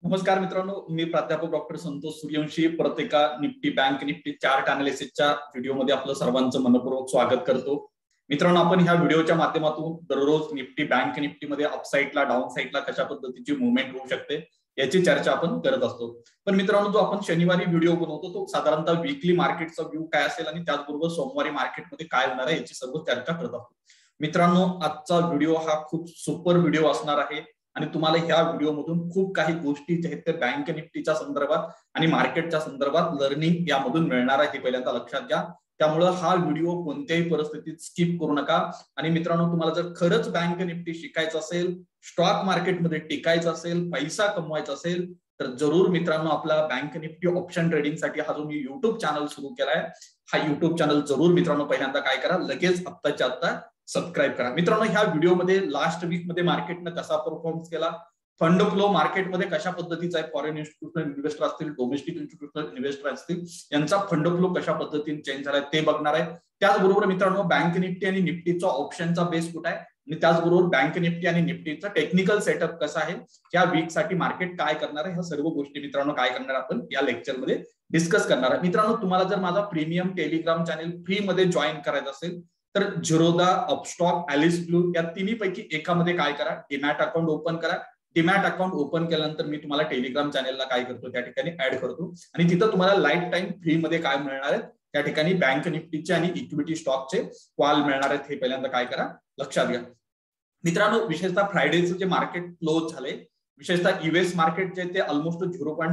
नमस्कार मित्रांनो, मी प्राध्यापक डॉक्टर संतोष सूर्यवंशी परत एका निफ्टी बँक निफ्टी चार्ट अनालिसिसच्या व्हिडिओमध्ये आपलं सर्वांचं मनपूर्वक स्वागत करतो. मित्रांनो, आपण ह्या व्हिडिओच्या माध्यमातून दररोज निफ्टी बँक निफ्टीमध्ये अपसाईडला डाऊन साईडला कशा पद्धतीची मुवमेंट होऊ शकते याची चर्चा आपण करत असतो. पण मित्रांनो, जो आपण शनिवारी व्हिडिओ बनवतो तो साधारणतः वीकली मार्केटचा व्ह्यू काय असेल आणि त्याचबरोबर सोमवारी मार्केटमध्ये काय होणार आहे याची सर्व चर्चा करत असतो. मित्रांनो, आजचा व्हिडिओ हा खूप सुपर व्हिडिओ असणार आहे आणि तुम्हाला ह्या व्हिडिओमधून खूप काही गोष्टी जे आहेत ते बँक निफ्टीच्या संदर्भात आणि मार्केटच्या संदर्भात लर्निंग यामधून मिळणार आहे, हे पहिल्यांदा लक्षात घ्या. त्यामुळे हा व्हिडिओ कोणत्याही परिस्थितीत स्किप करू नका. आणि मित्रांनो, तुम्हाला जर खरंच बँक निफ्टी शिकायचं असेल, स्टॉक मार्केटमध्ये टिकायचं असेल, पैसा कमवायचा असेल, तर जरूर मित्रांनो आपला बँक निफ्टी ऑप्शन ट्रेडिंग साठी हा जो मी युट्यूब चॅनल सुरू केलाय, हा युट्यूब चॅनल जरूर मित्रांनो पहिल्यांदा काय करा, लगेच आत्ताच्या आत्ता सबस्क्राईब करा. मित्रांनो, ह्या व्हिडिओमध्ये लास्ट वीक मध्ये मार्केटनं कसा परफॉर्मन्स केला, फंड फ्लो मार्केटमध्ये कशा पद्धतीचा आहे, फॉरेन इन्स्टिट्यूशनल इन्व्हेस्टर असतील, डोमेस्टिक इन्स्टिट्यूशनल इन्व्हेस्टर असतील, यांचा फंड फ्लो कशा पद्धतीने चेंज झालाय ते बघणार आहे. त्याचबरोबर मित्रांनो, बँक निफ्टी आणि निफ्टीचा ऑप्शनचा बेस कुठे आहे आणि त्याचबरोबर बँक निफ्टी आणि निफ्टीचा टेक्निकल सेटअप कसा आहे, या वीक साठी मार्केट काय करणार आहे, ह्या सर्व गोष्टी मित्रांनो काय करणार आपण या लेक्चरमध्ये डिस्कस करणार आहे. मित्रांनो, तुम्हाला जर माझा प्रीमियम टेलिग्राम चॅनल फ्री मध्ये जॉईन करायचं असेल तर झिरोदा, अपस्टॉक, ॲलिस ब्लू या तिन्ही पैकी एकामध्ये काय करा, डीमॅट अकाउंट ओपन करा. डीमॅट अकाउंट ओपन केल्यानंतर मी तुम्हाला टेलिग्राम चॅनलला काय करतो, त्या ठिकाणी ऍड करतो आणि तिथं तुम्हाला लाईफ टाइम फ्री मध्ये काय मिळणार आहे, त्या ठिकाणी बँक निफ्टीचे आणि इक्विटी स्टॉकचे कॉल मिळणार आहेत. हे पहिल्यांदा काय करा, लक्षात घ्या. मित्रांनो, विशेषतः फ्रायडेचं जे मार्केट क्लोज झाले, विशेषतः युएस मार्केट जे ते ऑलमोस्ट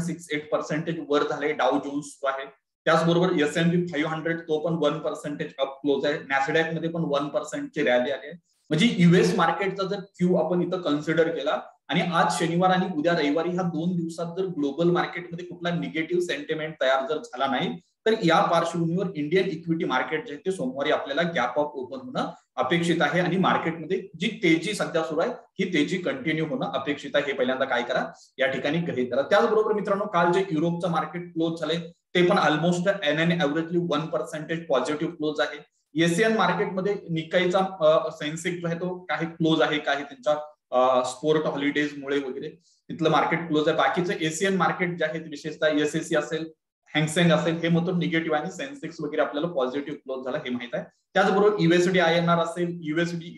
0.68% वर झाले. डाव जोन्स जो आहे, त्याचबरोबर S&P 500 तो पण 1% अप क्लोज आहे. नॅसडॅक मध्ये पण 1% ची रॅली आली आहे. म्हणजे युएस मार्केटचा जर क्यू आपण इथं कन्सिडर केला आणि आज शनिवार आणि उद्या रविवारी ह्या 2 दिवसात जर ग्लोबल मार्केटमध्ये कुठला निगेटिव्ह सेंटिमेंट तयार जर झाला नाही, तर या पार्श्वभूमीवर इंडियन इक्विटी मार्केट जे ते सोमवारी आपल्याला गॅप अप ओपन होणं अपेक्षित आहे आणि मार्केटमध्ये जी तेजी सध्या सुरू आहे ही तेजी कंटिन्यू होणं अपेक्षित आहे. हे पहिल्यांदा काय करा, या ठिकाणी गृहीत करा. त्याचबरोबर मित्रांनो, काल जे युरोपचं मार्केट क्लोज झाले ते पण almost an averagely 1% positive close आहे. एशियन मार्केटमध्ये निकाईचा सेन्सेक्स जो आहे तो काही क्लोज आहे, काही त्यांच्या स्पोर्ट हॉलिडेज मुळे वगैरे तिथलं मार्केट क्लोज आहे. बाकीचं एशियन मार्केट जे आहेत, विशेषतः एसएससी असेल, हँगसेंग असेल, हे मात्र निगेटिव्ह आणि सेन्सेक्स वगैरे आपल्याला पॉझिटिव्ह क्लोज झाला हे माहित आहे. त्याचबरोबर युएसडी INR असेल, युएसडी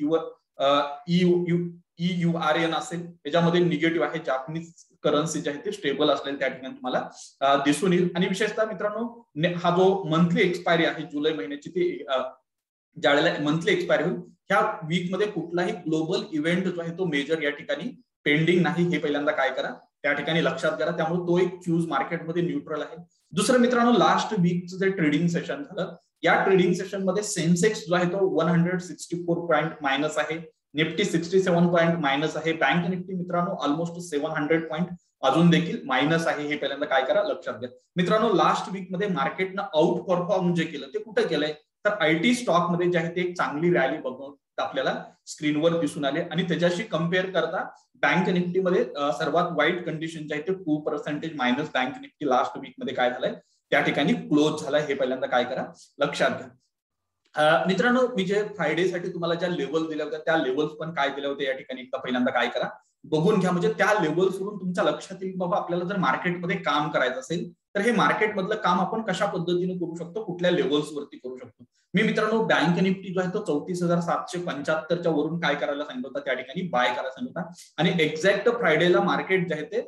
EURN असेल, त्याच्यामध्ये निगेटिव्ह आहे. जापनीज करन्सी जे आहे ते स्टेबल असलेले त्या ठिकाणी तुम्हाला दिसून येईल. आणि विशेषतः मित्रांनो, हा जो मंथली एक्सपायरी आहे जुलै महिन्याची, ती ज्यावेळेला मंथली एक्सपायरी होईल, ह्या वीक मध्ये कुठलाही ग्लोबल इव्हेंट जो आहे तो मेजर या ठिकाणी पेंडिंग नाही. हे पहिल्यांदा काय करा, त्या ठिकाणी लक्षात करा. त्यामुळे तो एक फ्यूज मार्केटमध्ये न्यूट्रल आहे. दुसरं मित्रांनो, लास्ट वीकचं जे ट्रेडिंग सेशन झालं, या ट्रेडिंग सेशन मध्ये सेन्सेक्स जो आहे तो 164 पॉईंट मायनस आहे, निफ्टी 67 पॉईंट मायनस आहे, बँक निफ्टी मित्रांनो ऑलमोस्ट 700 पॉईंट अजून देखील मायनस आहे. हे पहिल्यांदा काय करा, लक्षात घ्या. मित्रांनो, लास्ट वीक मध्ये मार्केटनं आउट परफॉर्म जे केलं ते कुठे केलंय, तर IT स्टॉक मध्ये जे आहे ते एक चांगली रॅली बघून आपल्याला स्क्रीनवर दिसून आले आणि त्याच्याशी कम्पेअर करता बँक निफ्टीमध्ये सर्वात वाईट कंडिशन जे आहे ते 2% minus bank Nifty last week मध्ये काय झालंय, त्या ठिकाणी क्लोज झालाय. हे पहिल्यांदा काय करा, लक्षात घ्या. मित्रांनो, मी जे फ्रायडे साठी तुम्हाला ज्या लेवल दिल्या होत्या त्या लेवल्स पण काय दिल्या होत्या या ठिकाणी एकदा पहिल्यांदा काय करा, बघून घ्या. म्हणजे त्या लेवल्सवरून तुमच्या लक्षात येईल बाबा आपल्याला जर मार्केटमध्ये काम करायचं असेल तर हे मार्केटमधलं काम आपण कशा पद्धतीने करू शकतो, कुठल्या लेवल्सवरती करू शकतो. मी मित्रांनो बँक निफ्टी जो आहे तो 34,775च्या वरून काय करायला सांगितलं होतं, त्या ठिकाणी बाय करायला सांगितलं होतं आणि एक्झॅक्ट फ्रायडेला मार्केट जे आहे ते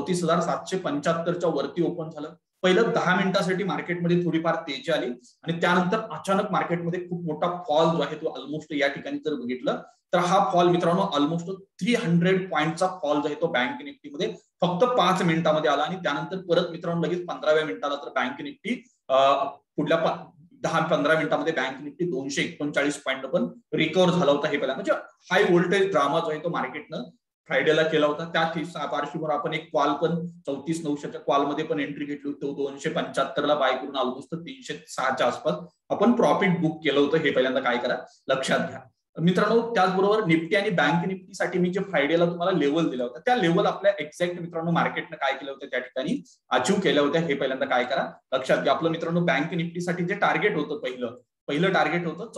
34,775च्या वरती ओपन झालं. पहिलं 10 मिनिटांसाठी मार्केटमध्ये थोडीफार तेजी आली आणि त्यानंतर अचानक मार्केटमध्ये खूप मोठा फॉल जो आहे तो ऑलमोस्ट या ठिकाणी जर बघितलं तर हा फॉल मित्रांनो ऑलमोस्ट 300 पॉईंटचा फॉल जो आहे तो बँक निफ्टीमध्ये फक्त 5 मिनिटांमध्ये आला आणि त्यानंतर परत मित्रांनो लगेच 15व्या मिनिटाला तर बँक निफ्टी पुढल्या 10-15 मिनिटांमध्ये बँक निफ्टी 239 पॉईंट पण रिकव्हर झाला होता. हे पहिला म्हणजे हाय व्होल्टेज ड्रामा जो आहे तो मार्केटनं फ्रायडेला केला होता. त्या पार्श्वभूमीवर आपण एक कॉल पण 34,900च्या कॉलमध्ये पण एंट्री घेतली होती. 275ला बाय करून ऑलमोस्ट 306च्या आसपास आपण प्रॉफिट बुक केलं होतं. हे पहिल्यांदा काय करा, लक्षात घ्या. मित्रांनो, त्याचबरोबर निफ्टी आणि बँक निफ्टीसाठी मी जे फ्रायडेला तुम्हाला लेवल दिल्या होत्या त्या लेवल आपल्या एक्झॅक्ट मित्रांनो मार्केटनं काय केलं होतं त्या ठिकाणी अचीव्ह केल्या होत्या. हे पहिल्यांदा काय करा, लक्षात घ्या. आपलं मित्रांनो बँक निफ्टीसाठी जे टार्गेट होतं पहिलं टार्गेट होतं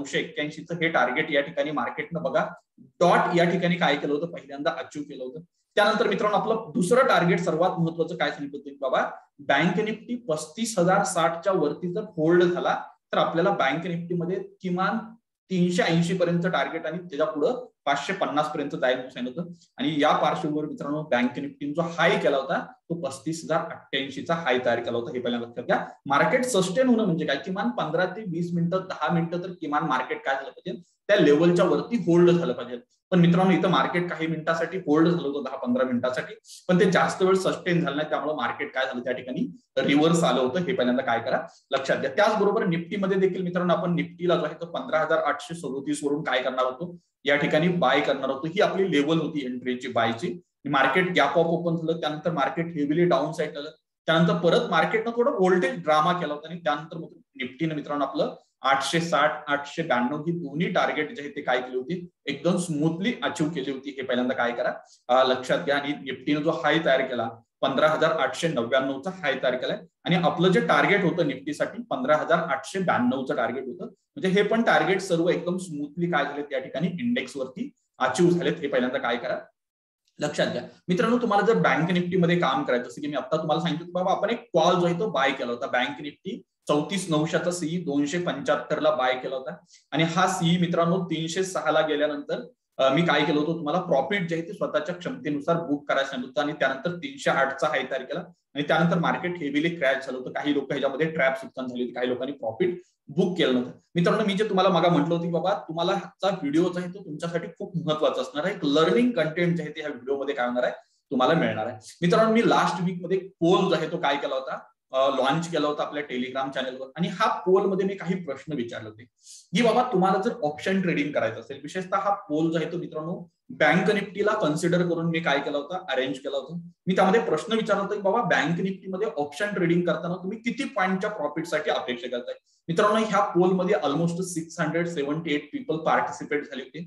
34,981चं. हे टार्गेट या ठिकाणी मार्केटनं बघा डॉट या ठिकाणी काय केलं होतं, पहिल्यांदा अचीव्ह केलं होतं. त्यानंतर मित्रांनो आपलं दुसरं टार्गेट सर्वात महत्वाचं काय सांगितलं होतं बाबा, बँक निफ्टी 35,060च्या वरती जर होल्ड झाला तर आपल्याला बँक निफ्टीमध्ये किमान 380 पर्यंत टार्गेट आणि त्याच्या पुढे 550 पर्यंत जायला सांगितलं होतं. आणि या पार्श्वभूमीवर मित्रांनो बँक निफ्टीने जो हाय केला होता तो 35,088चा हाय तयार केला होता. हे पहिल्यांदा लक्षात घ्या. मार्केट सस्टेन होणं म्हणजे काय, किमान 15 ते 20 मिनिटं 10 मिनिटं तर किमान मार्केट काय झालं पाहिजे, त्या लेवलच्या वरती होल्ड झालं पाहिजे. पण मित्रांनो इथं मार्केट काही मिनिटांसाठी होल्ड झालं होतं, 10-15 मिनिटांसाठी, पण ते जास्त वेळ सस्टेन झालं नाही, त्यामुळे मार्केट काय झालं त्या ठिकाणी रिव्हर्स आलं होतं. हे पहिल्यांदा काय करा लक्षात घ्या. त्याचबरोबर निफ्टीमध्ये देखील मित्रांनो आपण निफ्टीला जो आहे तो 15,837 वरून काय करणार होतो, या ठिकाणी बाय करणार होतो. ही आपली लेवल होती एंट्रीची बायची. मार्केट गॅप अप ओपन झालं, त्यानंतर मार्केट हेवीली डाऊन साईड झालं, त्यानंतर परत मार्केटनं थोडं व्होल्टेज ड्रामा केला होता आणि त्यानंतर निफ्टीने मित्रांनो आपलं 860, 892 ही दोन्ही टार्गेट जे आहे ते काय केली होती, एकदम स्मूथली अचीव केली होती. हे पहिल्यांदा काय करा लक्षात घ्या. आणि निफ्टीने जो हाय तयार केला 15,899चा हाय तयार केलाय आणि आपलं जे टार्गेट होतं निफ्टीसाठी 15,892चं टार्गेट होतं. म्हणजे हे पण टार्गेट सर्व एकदम स्मूथली काय झाले त्या ठिकाणी इंडेक्स वरती अचीव झालेत. हे पहिल्यांदा काय करा लक्षात घ्या. मित्रांनो तुम्हाला जर बँक निफ्टीमध्ये काम करायचं, जसं की मी आता तुम्हाला सांगितलं बाबा आपण एक कॉल जो आहे तो बाय केला होता. बँक निफ्टी 34,900चा सीई 275ला बाय केला होता आणि हा सीई मित्रांनो 306ला गेल्यानंतर मी काय केलं होतं, तुम्हाला प्रॉफिट जे आहे ते स्वतःच्या क्षमतेनुसार बुक करायला सांगितलं होतं आणि त्यानंतर 308चा हाय तयार केला आणि त्यानंतर मार्केट हेवीली क्रॅश झालं होतं. काही लोक ह्याच्यामध्ये ट्रॅप सुद्धा झाली होती, काही लोकांनी प्रॉफिट बुक केलं नव्हतं. मित्रांनो मी जे तुम्हाला मागा म्हटलं होतं की बाबा तुम्हाला हा व्हिडिओ जो आहे तो तुमच्यासाठी खूप महत्वाचा असणार आहे. एक लर्निंग कंटेंट जे आहे ते ह्या व्हिडिओमध्ये काय होणार आहे तुम्हाला मिळणार आहे. मित्रांनो मी लास्ट वीक मध्ये पोल जो आहे तो काय केला होता, लॉन्च केला होता आपल्या टेलिग्राम चॅनलवर आणि हा पोल मध्ये मी काही प्रश्न विचारले होते की बाबा तुम्हाला जर ऑप्शन ट्रेडिंग करायचं असेल, विशेषतः हा पोल जो आहे तो मित्रांनो बँक निफ्टीला कन्सिडर करून मी काय केला होता, अरेंज केला होता. मी त्यामध्ये प्रश्न विचारला होता की बाबा बँक निफ्टीमध्ये ऑप्शन ट्रेडिंग करताना तुम्ही किती पॉईंटच्या प्रॉफिटसाठी अपेक्षा करताय. मित्रांनो ह्या पोल मध्ये ऑलमोस्ट 678 पीपल पार्टिसिपेट झाले होते.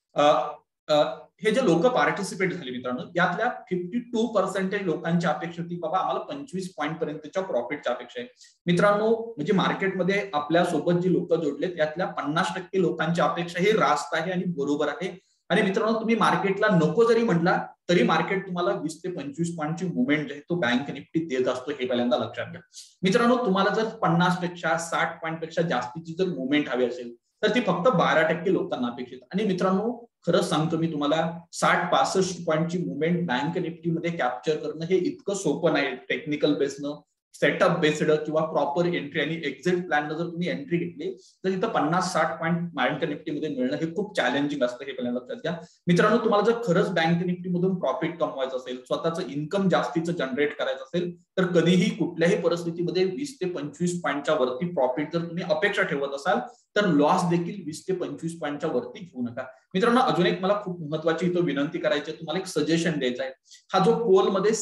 हे जे लोक पार्टिसिपेट झाले मित्रांनो यातल्या 52% लोकांची अपेक्षा होती बाबा आम्हाला 25 पॉईंट पर्यंतच्या प्रॉफिटच्या अपेक्षा आहे. मित्रांनो म्हणजे मार्केटमध्ये आपल्या सोबत जी लोक जोडले त्यातल्या 50% लोकांची अपेक्षा ही रास्त आहे आणि बरोबर आहे. आणि मित्रांनो तुम्ही मार्केटला नको जरी म्हटला तरी मार्केट तुम्हाला 20 ते 25 पॉईंटची मुवमेंट जे आहे तो बँक निफ्टी देत असतो. हे पहिल्यांदा लक्षात घ्या. मित्रांनो तुम्हाला जर 50 पेक्षा 60 पॉईंट पेक्षा जास्तीची जर मुवमेंट हवी असेल तर ती फक्त 12% लोकांना अपेक्षित. आणि मित्रांनो खरंच सांगतो मी तुम्हाला 60-65 पॉईंटची मुवमेंट बँक निफ्टीमध्ये कॅप्चर करणं हे इतकं सोपं नाही. टेक्निकल बेसनं, सेटअप बेस्ड किंवा प्रॉपर एंट्री आणि एक्झिट प्लॅन जर तुम्ही एंट्री घेतली तर इथं 50-60 पॉईंट बँक निफ्टीमध्ये मिळणं हे खूप चॅलेंजिंग असतं. हे पहिल्यांदा लक्षात घ्या. मित्रांनो तुम्हाला जर खरंच बँक निफ्टीमधून प्रॉफिट कमवायचं असेल, स्वतःचं इन्कम जास्तीचं जनरेट करायचं असेल तर कधीही कुठल्याही परिस्थितीमध्ये 20 ते 25 पॉईंटच्या वरती प्रॉफिट जर तुम्ही अपेक्षा ठेवत असाल तर लॉस देखील 20 ते 25 पॉईंटच्या वरती घेऊ नका. मित्रांनो अजून एक मला खूप महत्वाची इथं विनंती करायची आहे, तुम्हाला एक सजेशन द्यायचं आहे. हा जो पोल मध्ये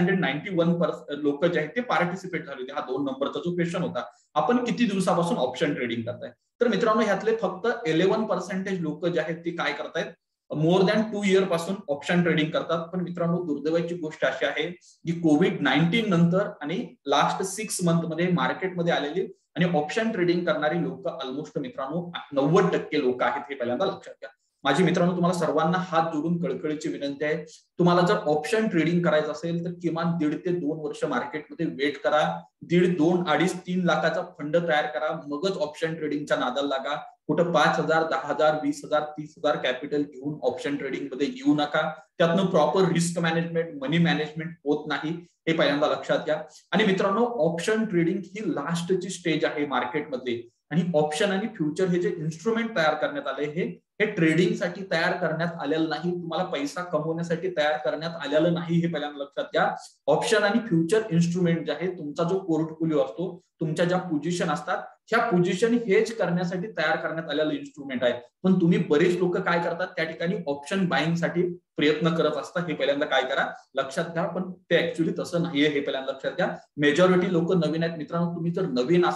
691 लोक जे आहेत ते पार्टिसिपेट झाले होते. हा 2 नंबरचा जो क्वेश्चन होता, आपण किती दिवसापासून ऑप्शन ट्रेडिंग करताय, तर मित्रांनो ह्यातले फक्त 11% लोक जे आहेत ते काय करतायत, मोर दॅन 2 इयर पासून ऑप्शन ट्रेडिंग करतात. पण मित्रांनो दुर्दैवाची गोष्ट अशी आहे की कोविड-19 नंतर आणि लास्ट 6 मंथ मध्ये मार्केटमध्ये आलेली आणि ऑप्शन ट्रेडिंग करणारी लोक ऑलमोस्ट मित्रांनो 90% लोक आहेत. हे पहिल्यांदा लक्षात घ्या. माझी मित्रांनो तुम्हाला सर्वांना हात जोडून कळकळीची विनंती आहे, तुम्हाला जर ऑप्शन ट्रेडिंग करायचं असेल तर किमान 1.5 ते 2 वर्ष मार्केटमध्ये वेट करा. 1.5, 2, 2.5, 3 लाखाचा फंड तयार करा, मगच ऑप्शन ट्रेडिंगच्या नादाला लागा. कुठं 5,000, 10,000, 20,000, 30,000 कॅपिटल घेऊन ऑप्शन ट्रेडिंग मध्ये येऊ नका. त्यातनं proper risk management, money management होत नाही. हे पहिल्यांदा लक्षात घ्या. आणि मित्रांनो ऑप्शन ट्रेडिंग ही लास्टची स्टेज आहे मार्केटमध्ये आणि ऑप्शन आणि फ्युचर हे जे इन्स्ट्रुमेंट तयार करण्यात आले हे ट्रेडिंगसाठी तयार करण्यात आलेलं नाही, तुम्हाला पैसा कमवण्यासाठी तयार करण्यात आलेलं नाही. हे पहिल्यांदा लक्षात घ्या. ऑप्शन आणि फ्युचर इन्स्ट्रुमेंट जे आहे तुमचा जो पोर्टफोलिओ असतो, तुमच्या ज्या पोझिशन असतात ह्या पोझिशन हेज करण्यासाठी तयार करण्यात आलेलं इन्स्ट्रुमेंट आहे. पण तुम्ही बरेच लोक काय करतात त्या ठिकाणी ऑप्शन बाईंग साठी प्रयत्न करत असतात. हे पहिल्यांदा काय करा लक्षात घ्या. पण ते ऍक्च्युअली तसं नाहीये. हे पहिल्यांदा लक्षात घ्या. मेजॉरिटी लोक नवीन आहेत. मित्रांनो तुम्ही जर नवीन असाल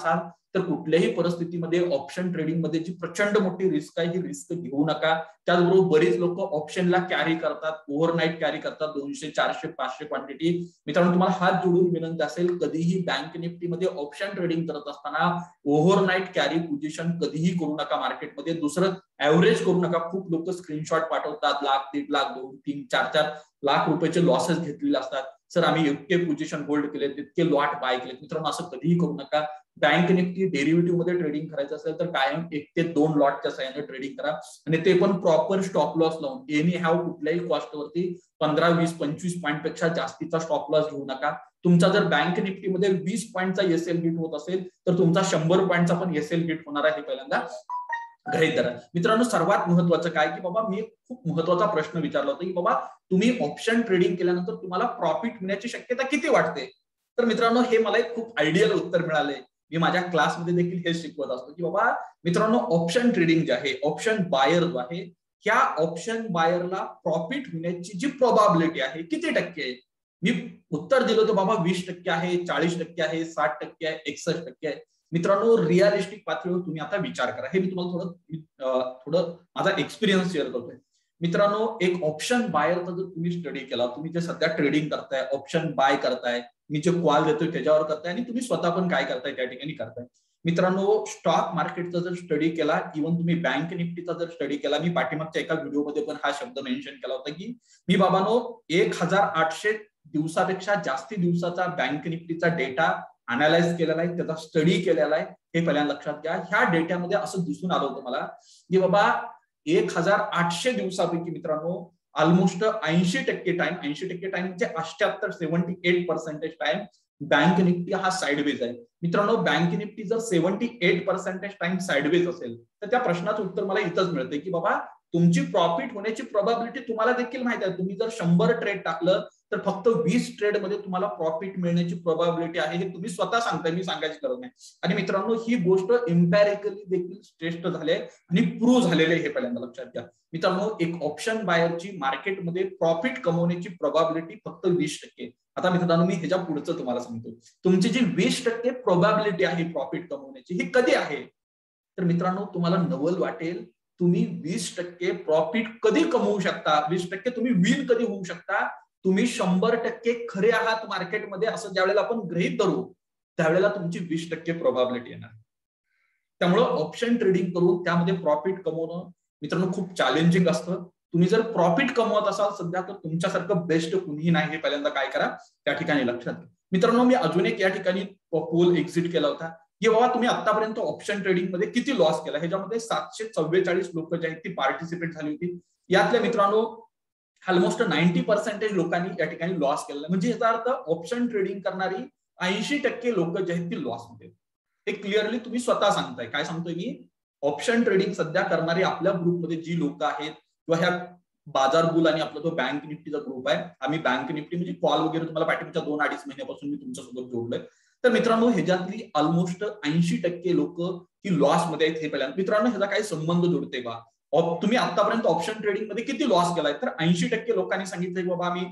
तर कुठल्याही परिस्थितीमध्ये ऑप्शन ट्रेडिंग मध्ये जी प्रचंड मोठी रिस्क आहे ही रिस्क घेऊ नका. त्याचबरोबर बरेच लोक ऑप्शनला कॅरी करतात, ओव्हरनाईट कॅरी करतात 200, 400, 500 क्वांटिटी. मित्रांनो तुम्हाला हात जोडून विनंती असेल, कधीही बँक निफ्टीमध्ये ऑप्शन ट्रेडिंग करत असताना ओव्हरनाईट कॅरी पोझिशन कधीही करू नका मार्केटमध्ये. दुसरं ऍव्हरेज करू नका. खूप लोक स्क्रीनशॉट पाठवतात, लाख, 1.5 लाख, 2, 3, 4 लाख रुपयाचे लॉसेस घेतलेले असतात. सर आम्ही इतके पोझिशन होल्ड केले, इतके लॉट बाय केले. मित्रांनो असं कधीही करू नका. बँक निफ्टी डेरिव्हेटिव्ह मध्ये ट्रेडिंग करायचं असेल तर कायम 1 ते 2 लॉटच्या साहाय्याने ट्रेडिंग करा आणि ते पण प्रॉपर स्टॉप लॉस लावून. एनी हॅव कुठल्याही कॉस्टवरती 15, 20, 25 पॉईंट पेक्षा जास्तीचा स्टॉप लॉस घेऊ नका. तुमचा जर बँक निफ्टीमध्ये 20 पॉईंटचा एसएल हिट होत असेल तर तुमचा 100 पॉईंटचा पण एसएल हिट होणार आहे, हे पहिल्यांदा गृहीत धरा. मित्रांनो सर्वात महत्वाचं काय की बाबा मी खूप महत्वाचा प्रश्न विचारला होता की बाबा तुम्ही ऑप्शन ट्रेडिंग केल्यानंतर तुम्हाला प्रॉफिट होण्याची शक्यता किती वाटते. तर मित्रांनो हे मला एक खूप आयडियल उत्तर मिळाले. मी माझ्या क्लासमध्ये देखील हे शिकवत असतो की बाबा मित्रांनो ऑप्शन ट्रेडिंग जे आहे, ऑप्शन बायर जो आहे, ह्या ऑप्शन बायरला प्रॉफिट होण्याची जी प्रोबॅबिलिटी आहे किती टक्के आहे. मी उत्तर दिलं होतं बाबा 20% आहे, 40% आहे, 60% आहे, 61% आहे. मित्रांनो रिअलिस्टिक पातळीवर तुम्ही आता विचार करा. हे मी तुम्हाला थोडं माझा एक्सपिरियन्स शेअर करतोय. मित्रांनो एक ऑप्शन बायरचा जर तुम्ही स्टडी केला, तुम्ही जे सध्या ट्रेडिंग करताय, ऑप्शन बाय करताय, मी जे कॉल देतोय त्याच्यावर करताय आणि तुम्ही स्वतः पण काय करताय त्या ठिकाणी करताय. मित्रांनो स्टॉक मार्केटचा जर स्टडी केला, इव्हन तुम्ही बँक निफ्टीचा जर स्टडी केला, मी पाठीमागच्या एका व्हिडिओमध्ये पण हा शब्द मेन्शन केला होता की मी बाबांनो 1800 दिवसापेक्षा जास्ती दिवसाचा बँक निफ्टीचा डेटा अनालाइज केलेला आहे, त्याचा स्टडी केलेला आहे. हे पहिल्यांदा लक्षात घ्या. ह्या डेटामध्ये असं दिसून आलं होतं मला की बाबा 1800 दिवसापैकी मित्रांनो ऑलमोस्ट 80% टाइम म्हणजे 78% टाइम बँक निफ्टी हा साइडवेज आहे. मित्रांनो बँक निफ्टी जर 78% टाइम साइडवेज असेल तर त्या प्रश्नाचं उत्तर मला इथंच मिळतंय की बाबा तुमची प्रॉफिट होण्याची प्रोबॅबिलिटी तुम्हाला देखील माहिती आहे. तुम्ही जर 100 ट्रेड टाकलं तर फक्त 20 ट्रेड मध्ये तुम्हाला प्रॉफिट मिळण्याची प्रोबॅबिलिटी आहे, हे तुम्ही स्वतः सांगताय, मी सांगायची गरज नाही. आणि मित्रांनो ही गोष्ट एम्पॅरिकली देखील टेस्ट झाली आहे आणि प्रूव्ह झालेले हे पहिल्यांदा लक्षात घ्या. मित्रांनो एक ऑप्शन बायरची मार्केटमध्ये प्रॉफिट कमवण्याची प्रोबॅबिलिटी फक्त 20%. आता मित्रांनो मी ह्याच्या पुढचं तुम्हाला सांगतो. तुमची जी 20% प्रोबॅबिलिटी आहे प्रॉफिट कमवण्याची ही कधी आहे. तर मित्रांनो तुम्हाला नवल वाटेल, तुम्ही 20% प्रॉफिट कधी कमवू शकता, 20% तुम्ही विन कधी होऊ शकता. तुम्ही 100% खरे आहात मार्केटमध्ये असं ज्यावेळेला आपण गृहीत धरू त्यावेळेला तुमची 20% प्रोबॅबिलिटी येणार. त्यामुळे ऑप्शन ट्रेडिंग करून त्यामध्ये प्रॉफिट कमवणं मित्रांनो खूप चॅलेंजिंग असतं. तुम्ही जर प्रॉफिट कमवत असाल सध्या तर तुमच्यासारखं बेस्ट कुणीही नाही, हे पहिल्यांदा काय करा त्या ठिकाणी लक्षात घ्या. मित्रांनो मी अजून एक या ठिकाणी पोल एक्झिट केला होता की बाबा तुम्ही आतापर्यंत ऑप्शन ट्रेडिंग मध्ये किती लॉस केला. ह्याच्यामध्ये 744 लोक जे आहेत ती पार्टिसिपेट झाली होती. यातल्या मित्रांनो ऑलमोस्ट 90% लोकांनी या ठिकाणी लॉस केलेला. म्हणजे याचा अर्थ ऑप्शन ट्रेडिंग करणारी 80% लोक जे आहेत ती लॉस मध्ये. हे क्लिअरली तुम्ही स्वतः सांगताय. काय सांगतोय मी, ऑप्शन ट्रेडिंग सध्या करणारी आपल्या ग्रुपमध्ये जी लोक आहेत किंवा ह्या बाजार बुल आणि आपला जो बँक निफ्टीचा ग्रुप आहे, आम्ही बँक निफ्टी म्हणजे कॉल वगैरे तुम्हाला पाठीमागच्या 2-2.5 महिन्यापासून मी तुमच्यासोबत जोडलोय. तर मित्रांनो ह्याच्यातली ऑलमोस्ट 80% लोक ही लॉस मध्ये आहेत. हे पहिल्यांदा मित्रांनो ह्याचा काही संबंध जोडते का, तुम्ही आतापर्यंत ऑप्शन ट्रेडिंग मध्ये किती लॉस केलाय. तर 80% लोकांनी सांगितलं की बाबा आम्ही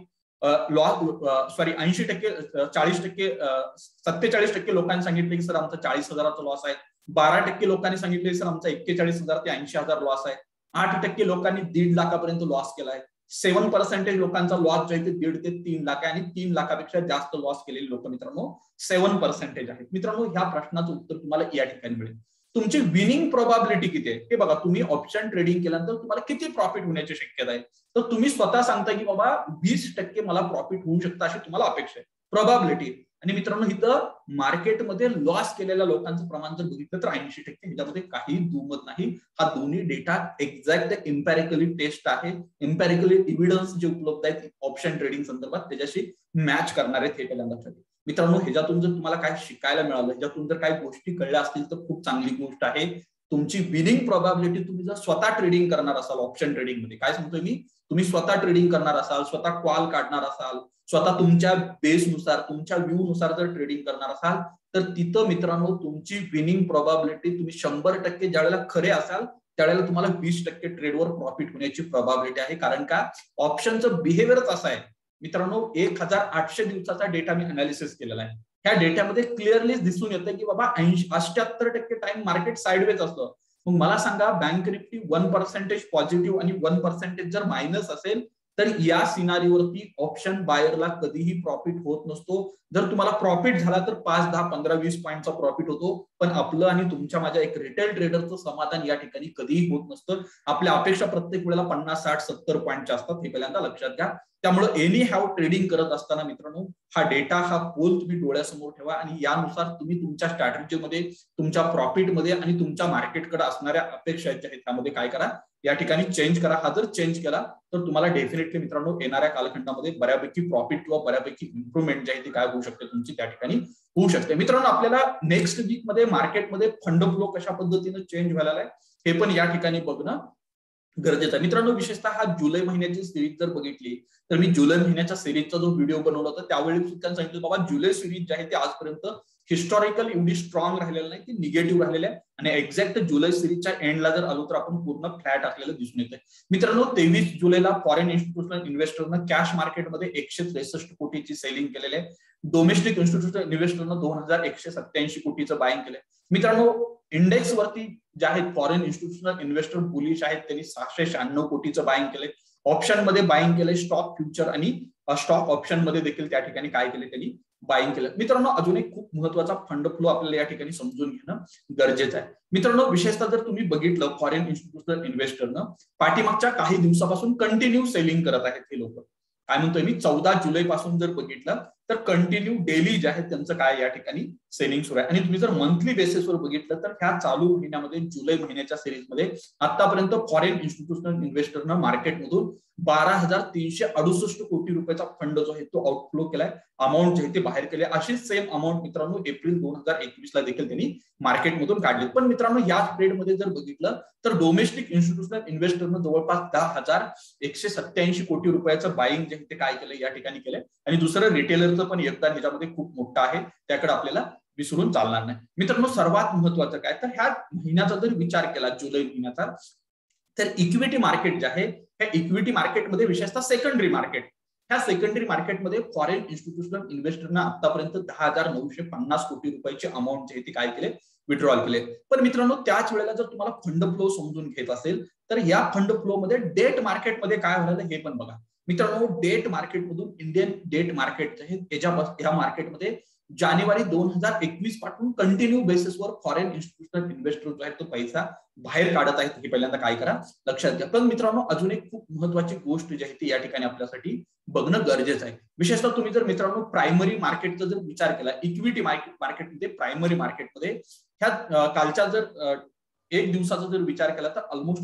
लॉस 80%, 40%, 47% लोकांनी सांगितले की सर आमचा 40,000चा लॉस आहे. 12% लोकांनी सांगितले सर आमचा 41,000 ते 80,000 लॉस आहे. 8% लोकांनी 1.5 लाखापर्यंत लॉस केलाय. 7% लोकांचा लॉस जो आहे ते 1.5 ते 3 लाख आहे आणि 3 लाखापेक्षा जास्त लॉस केलेले लोक मित्रांनो 7% आहेत. मित्रांनो ह्या प्रश्नाचं उत्तर तुम्हाला या ठिकाणी मिळेल. तुमची विनिंग प्रोबॅबिलिटी किती आहे हे बघा. तुम्ही ऑप्शन ट्रेडिंग केल्यानंतर तुम्हाला किती प्रॉफिट होण्याची शक्यता आहे. तर तुम्ही स्वतः सांगताय की बाबा 20% मला प्रॉफिट होऊ शकतं अशी तुम्हाला अपेक्षा आहे, प्रोबॅबिलिटी. आणि मित्रांनो इथं मार्केटमध्ये लॉस केलेल्या लोकांचं प्रमाण जर बघितलं तर 80%. ह्याच्यामध्ये काही दुमत नाही. हा दोन्ही डेटा एक्झॅक्ट एम्पॅरिकली टेस्ट आहे. एम्पॅरिकली एव्हिडन्स जे उपलब्ध आहेत ऑप्शन ट्रेडिंग संदर्भात त्याच्याशी मॅच करणार आहेत, हे पहिल्यांदा लक्षात घ्या. मित्रांनो ह्याच्यातून जर तुम्हाला काय शिकायला मिळालं, ह्याच्यातून जर काही गोष्टी कळल्या असतील तर खूप चांगली गोष्ट आहे. तुमची विनिंग प्रोबॅबिलिटी तुम्ही जर स्वतः ट्रेडिंग करणार असाल ऑप्शन ट्रेडिंग मध्ये, काय सांगतोय मी, तुम्ही स्वतः ट्रेडिंग करणार असाल, स्वतः कॉल काढणार असाल, स्वतः तुमच्या बेसनुसार तुमच्या व्ह्यू नुसार जर ट्रेडिंग करणार असाल तर तिथं मित्रांनो तुमची विनिंग प्रोबॅबिलिटी तुम्ही 100% ज्यावेळेला खरे असाल त्यावेळेला तुम्हाला 20% ट्रेडवर प्रॉफिट होण्याची प्रोबॅबिलिटी आहे. कारण का ऑप्शनचं बिहेवियरच असं आहे मित्रांनो. 1800 दिवसाचा डेटा मी अनालिसिस केलेला आहे. ह्या डेटामध्ये क्लिअरली दिसून येतं की बाबा 78% टाइम मार्केट साइडवेज असतं. मग मला सांगा बँक निफ्टी 1% पॉझिटिव्ह आणि 1% जर मायनस असेल तर या सिनारीवरती ऑप्शन बायरला कधीही प्रॉफिट होत नसतो. जर तुम्हाला प्रॉफिट झाला तर 5, 10, 15, 20 पॉईंटचा प्रॉफिट होतो, पण आपलं आणि तुमच्या माझ्या एक रिटेल ट्रेडरचं समाधान या ठिकाणी कधीही होत नसतं. आपल्या अपेक्षा प्रत्येक वेळेला 50, 60, 70 पॉईंटच्या असतात, हे पहिल्यांदा लक्षात घ्या. त्यामुळे एनी हाव ट्रेडिंग करत असताना मित्रांनो हा डेटा, हा पोल तुम्ही डोळ्यासमोर ठेवा आणि यानुसार तुम्ही तुमच्या स्ट्रॅटेजीमध्ये, तुमच्या प्रॉफिटमध्ये आणि तुमच्या मार्केटकडे असणाऱ्या अपेक्षा आहेत त्यामध्ये काय करा, या ठिकाणी चेंज करा. हा जर चेंज केला तर तुम्हाला डेफिनेटली मित्रांनो येणाऱ्या कालखंडामध्ये बऱ्यापैकी प्रॉफिट किंवा बऱ्यापैकी इम्प्रुव्हमेंट जी आहे ती काय होऊ शकते तुमची त्या ठिकाणी होऊ शकते. मित्रांनो आपल्याला नेक्स्ट वीक मध्ये मार्केटमध्ये फंड फ्लो कशा पद्धतीने चेंज व्हायला आहे हे पण या ठिकाणी बघणं गरजेचं आहे. मित्रांनो विशेषतः हा जुलै महिन्याची सिरीज जर बघितली तर मी जुलै महिन्याच्या सिरीजचा जो व्हिडिओ बनवला होता त्यावेळी सुद्धा सांगितलं बाबा जुलै सिरीज जी आहे ती आजपर्यंत हिस्टॉरिकल एवढी स्ट्रॉंग राहिलेलं नाही, ती निगेटिव्ह राहिलेलं आहे आणि एक्झॅक्ट जुलै सिरीजच्या एंडला जर आलो तर आपण पूर्ण फ्लॅट असलेलं दिसून येते. मित्रांनो 23 जुलैला फॉरेन इन्स्टिट्यूशनल इन्व्हेस्टरनं कॅश मार्केटमध्ये 163 कोटीची सेलिंग केलेली आहे. डोमेस्टिक इन्स्टिट्यूशनल इन्व्हेस्टरनं 2187 कोटीचं बाईंग केलंय. मित्रांनो इंडेक्स वरती जे आहेत फॉरेन इन्स्टिट्यूशनल इन्व्हेस्टर बुलिश आहेत, त्यांनी 696 कोटीचं बाईंग केलंय. ऑप्शन मध्ये बाईंग केलंय, स्टॉक फ्युचर आणि स्टॉक ऑप्शन मध्ये देखील त्या ठिकाणी काय केले त्यांनी बाईंग केलं. मित्रांनो अजून एक खूप महत्वाचा फंड फ्लो आपल्याला या ठिकाणी समजून घेणं गरजेचं आहे. मित्रांनो विशेषतः जर तुम्ही बघितलं फॉरेन इन्स्टिट्यूशनल इन्व्हेस्टरनं पाठीमागच्या काही दिवसापासून कंटिन्यू सेलिंग करत आहेत हे लोक. काय म्हणतोय मी, 14 जुलै पासून जर बघितलं तर कंटिन्यू डेली जे आहे त्यांचं काय या ठिकाणी सेलिंग सुरू आहे. आणि तुम्ही जर मंथली बेसिसवर बघितलं तर ह्या चालू महिन्यामध्ये जुलै महिन्याच्या सिरीजमध्ये आतापर्यंत फॉरेन इन्स्टिट्यूशनल इन्व्हेस्टरनं मार्केटमधून 12,368 कोटी रुपयाचा फंड जो आहे तो आउटफ्लो केलाय, अमाऊंट जे आहे ते बाहेर केले. अशीच सेम अमाऊंट मित्रांनो एप्रिल 2021 ला देखील त्यांनी मार्केटमधून काढली. पण मित्रांनो या ट्रेडमध्ये जर बघितलं तर डोमेस्टिक इन्स्टिट्यूशनल इन्व्हेस्टरनं जवळपास 10,187 कोटी रुपयाचं बाईंग जे आहे ते काय केलं या ठिकाणी केलंय. आणि दुसरं रिटेलरचं पण योगदान ह्याच्यामध्ये खूप मोठं आहे, त्याकडे आपल्याला विसरून चालणार नाही. मित्रांनो सर्वात महत्वाचं काय तर ह्या महिन्याचा जर विचार केला जुलै महिन्याचा तर इक्विटी मार्केट जे आहे ह्या इक्विटी मार्केटमध्ये विशेषतः सेकंडरी मार्केट, ह्या सेकंडरी मार्केटमध्ये फॉरेन इन्स्टिट्यूशनल इन्व्हेस्टरना आतापर्यंत 10,950 कोटी रुपयाची अमाऊंट जे आहे ती काय केले, विड्रॉल केले. पण मित्रांनो त्याच वेळेला जर तुम्हाला फंड फ्लो समजून घेत असेल तर या फंड फ्लो मध्ये डेट मार्केटमध्ये काय होणार हे पण बघा. मित्रांनो डेट मार्केटमधून इंडियन डेट मार्केट आहे ह्या मार्केटमध्ये जानेवारी 2021 पासून कंटिन्यू बेसिसवर फॉरेन इन्स्टिट्यूशनल इन्व्हेस्टर जो आहे तो पैसा बाहेर काढत आहेत, हे पहिल्यांदा काय करा लक्षात घ्या. पण मित्रांनो अजून एक खूप महत्वाची गोष्ट जी आहे ती या ठिकाणी आपल्यासाठी बघणं गरजेचं आहे. विशेषतः तुम्ही जर मित्रांनो प्रायमरी मार्केटचा जर विचार केला, इक्विटी मार्केटमध्ये प्रायमरी मार्केटमध्ये ह्या कालच्या जर एक दिवसाचा जर विचार केला तर ऑलमोस्ट